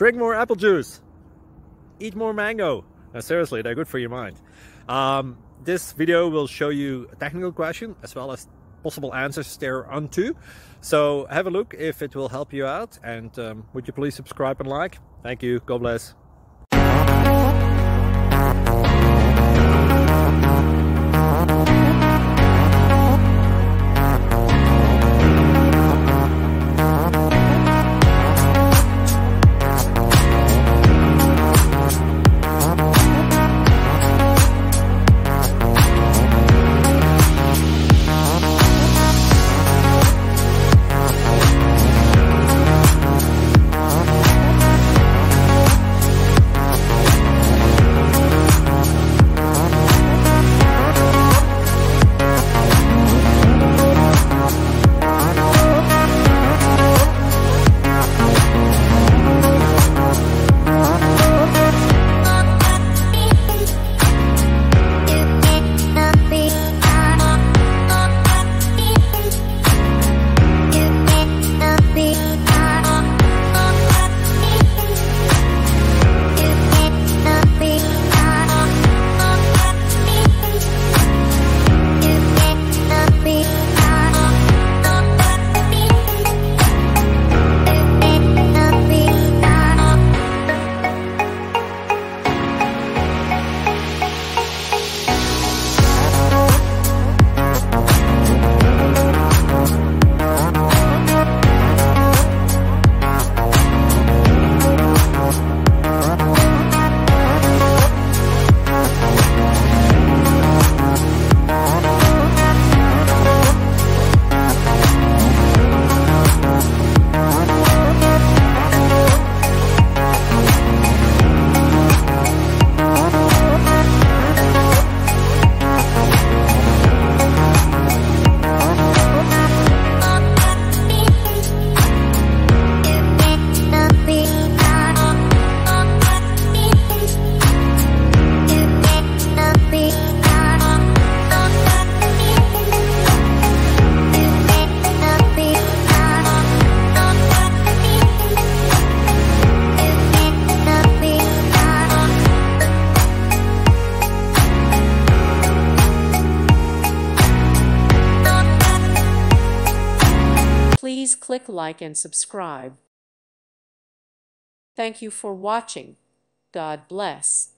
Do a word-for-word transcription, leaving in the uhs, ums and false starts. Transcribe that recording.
drink more apple juice, eat more mango. Now, seriously, they're good for your mind. Um, this video will show you a technical question as well as possible answers thereunto. So have a look if it will help you out, and um, would you please subscribe and like? Thank you. God bless. Please click like and subscribe. Thank you for watching. God bless.